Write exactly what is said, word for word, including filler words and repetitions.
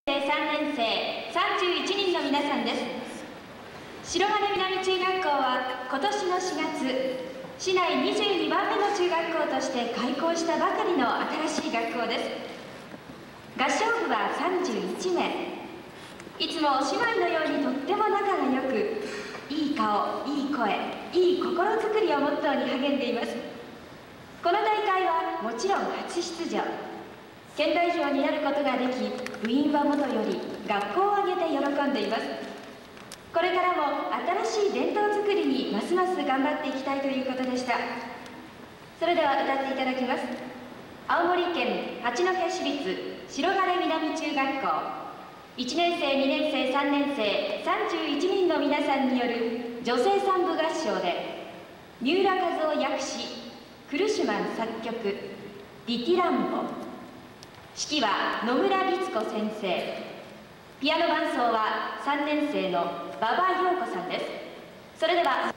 さんねんせいさんじゅういちにんの皆さんです。白金南中学校は今年のしがつ、市内にじゅうにばんめの中学校として開校したばかりの新しい学校です。合唱部はさんじゅういちめい。いつも姉妹のようにとっても仲が良く、いい顔、いい声、いい心づくりをモットーに励んでいます。この大会はもちろん初出場。県代表になることができ、部員はもとより学校を挙げて喜んでいます。これからも新しい伝統づくりにますます頑張っていきたいということでした。それでは歌っていただきます。青森県八戸市立白金南中学校いちねんせい、にねんせい、さんねんせいさんじゅういちにんの皆さんによる女声三部合唱で、三浦和夫訳詞、クルシュマン作曲「ディティランボ」。指揮は野村律子先生。ピアノ伴奏はさんねんせいの馬場陽子さんです。それでは